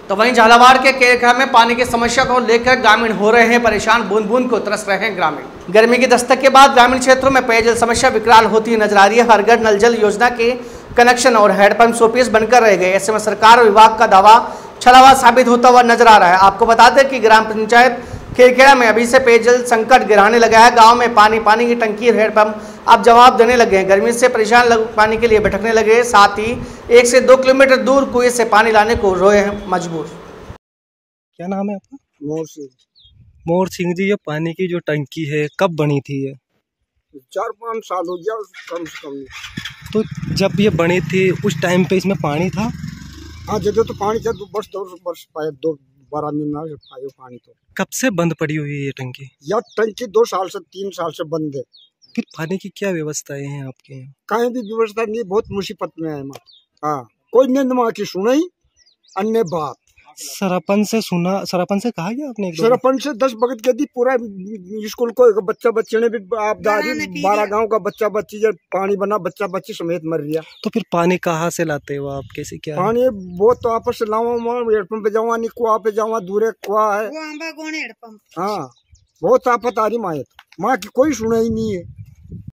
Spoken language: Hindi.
तो वहीं झालावाड़ के केरखा में पानी की समस्या को लेकर ग्रामीण हो रहे हैं परेशान, बूंद बूंद को तरस रहे हैं ग्रामीण। गर्मी की दस्तक के बाद ग्रामीण क्षेत्रों में पेयजल समस्या विकराल होती नजर आ रही है। हर घर नल जल योजना के कनेक्शन और हैंडपंप शोपीस बनकर रह गए। ऐसे में सरकार और विभाग का दावा छलावा साबित होता हुआ नजर आ रहा है। आपको बता दें कि ग्राम पंचायत खेरखेड़ा में अभी से पेयजल संकट गिराने लगा है। गांव में पानी की टंकी और हैंडपंप अब जवाब देने लगे हैं। गर्मी से परेशान लोग पानी के लिए भटकने लगे, साथ ही 1 से 2 किलोमीटर दूर कुएं से पानी लाने को रोए हैं मजबूर। क्या नाम है आपका? मोर सिंह। मोर सिंह जी, ये पानी की जो टंकी है कब बनी थी? ये 4-5 साल हो गया कम से कम। तो जब ये बनी थी उस टाइम पे इसमें पानी था? हाँ, जब तो पानी था, 2 वर्ष पाए, 12 महीना पाए पानी। तो कब से बंद पड़ी हुई है ये टंकी? यह टंकी 2 साल से 3 साल से बंद है। फिर पानी की क्या व्यवस्थाएं हैं आपके यहाँ? कहीं भी व्यवस्था नहीं, बहुत मुसीबत में है। हाँ, कोई निंदमा की सुनाई अन्य बात। सरपंच से कहा गया आपने? सरपंच से 10 भगत के दी, पूरा स्कूल को बच्चे ने भी आप 12 गांव का बच्ची जब पानी बना, बच्ची समेत मर गया। तो फिर पानी कहाँ से लाते हो आप? कैसे क्या पानी बहुत तो आपस से लावा, हेडपंप पे जावा, नहीं कुआ पे जावा, दूर कुआ है। हाँ, बहुत आफत आ रही माँ की कोई सुनाई नहीं है।